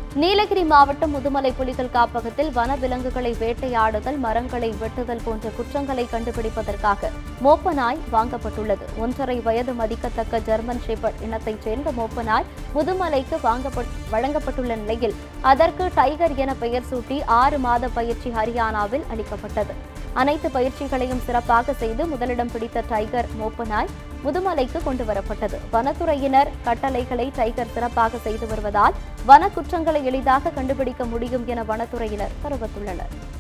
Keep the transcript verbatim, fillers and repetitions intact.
நீலகிரி மாவட்டம் முதுமலை புலிகள் காப்பகத்தில் வனவிலங்குகளை வேட்டையாடுதல், மரங்களை வெட்டுதல் போன்ற குற்றங்களை கண்டுபிடிப்பதற்காக மோப்ப நாய் வாங்கப்பட்டுள்ளது. ஒன்றரை வயது மதிக்கத்தக்க ஜெர்மன் ஷெப்பர்ட் இனத்தைச் சேர்ந்த மோப்ப நாய் முதுமலைக்கு வழங்கப்பட்டுள்ள நிலையில் அதற்கு டைகர் என பெயர் சூட்டி ஆறு மாத பயிற்சி ஹரியானாவில் அளிக்கப்பட்டது. அனைத்து பயிற்சிகளையும் சிறப்பாக செய்து முதலிடம் பிடித்த டைகர் மோப்ப நாய் முதுமலைக்கு கொண்டு வரப்பட்டது. வனத்துறையினர் கட்டளைகளை டைகர் சிறப்பாக செய்து வருவதால் வன குற்றங்களை எளிதாக கண்டுபிடிக்க முடியும் என வனத்துறையினர் தெரிவித்துள்ளனர்.